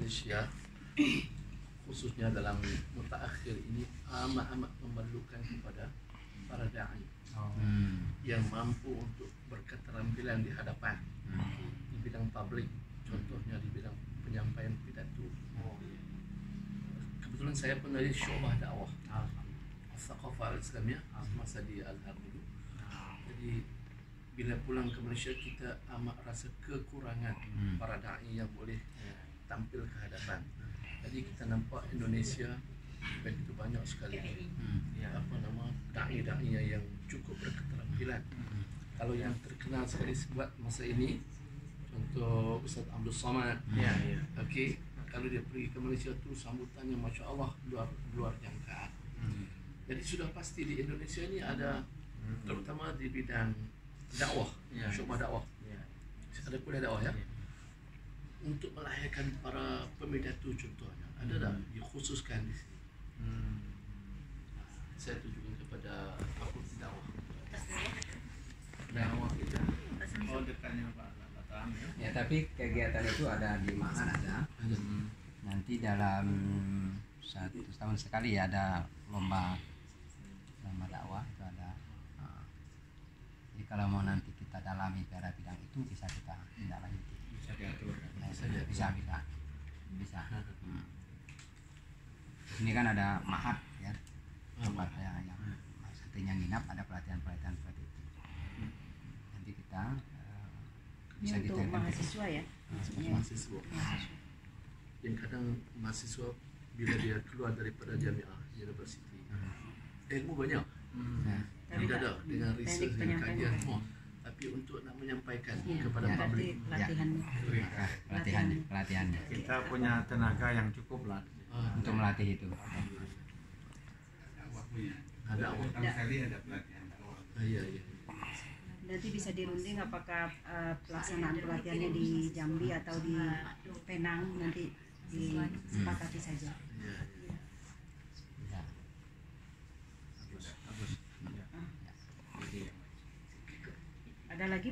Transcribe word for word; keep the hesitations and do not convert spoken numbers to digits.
Malaysia khususnya dalam mutaakhir ini amat-amat memerlukan kepada para dai Oh. Hmm. yang mampu untuk berketerampilan di hadapan Hmm. di bidang publik, contohnya di bidang penyampaian pidato. Oh. Kebetulan saya pun dari syu'bah dakwah Alhamdulillah. Al-Thaqafah Al-Islamiyah semasa di Al-Azhar dulu. Jadi bila pulang ke Malaysia kita amat rasa kekurangan Hmm. para dai yang boleh tampil ke hadapan. Jadi kita nampak Indonesia begitu banyak sekali Hmm. Ya. apa nama dai-dai yang cukup berketerampilan. Hmm. Kalau yang terkenal sekali buat masa ini, contoh Ustaz Abdul Samad, Ya, ya. okey, kalau dia pergi ke Malaysia tu sambutannya masya Allah luar luar jangkaan. Hmm. Jadi sudah pasti di Indonesia ini ada Hmm. terutama di bidang dakwah, Ya. syu'bah dakwah, Ya. ada kuliah dakwah ya, Ya. untuk melahirkan para pemidato contohnya, ada tak Hmm. dikhususkan di sini? Hmm. Saya tunjukkan kepada fakulti dakwah. Dakwah kita. Oh, dekatnya Pak Batam ya. Ya, tapi kegiatan itu ada di Ma'had ada. Ada. Nanti dalam satu tahun sekali ya ada lomba lomba dakwah itu ada. Nah, jadi kalau mau nanti kita dalami pada bidang itu bisa kita tindak lanjuti. Bisa diatur. Nah, Bisa bisa, diatur. bisa bisa bisa. Hmm. Ini kan ada Ma'had ya, tempat yang yang satunya nginap, ada pelatihan-pelatihan seperti itu. Nanti kita eh, Ini bisa untuk detailkan. mahasiswa ya, maksudnya Mahasiswa. mahasiswa. Dan kadang mahasiswa bila dia keluar daripada jamiah, universiti, ilmu banyak. Hmm. Nah, Tapi Tidak ada dengan teknik research dan penyampaian. kajian semua. Tapi untuk nak menyampaikan Iya, kepada ya, berarti publik. pelatihan. nah, pelatihannya, pelatihannya Kita punya tenaga yang cukup lah. Ah, untuk melatih itu. ada apa? Ada. ada pelatihan dakwah. Ah, iya, iya. Nanti bisa dirunding apakah eh, pelaksanaan pelatihannya di Jambi atau di Penang, nanti disepakati saja. Iya, iya.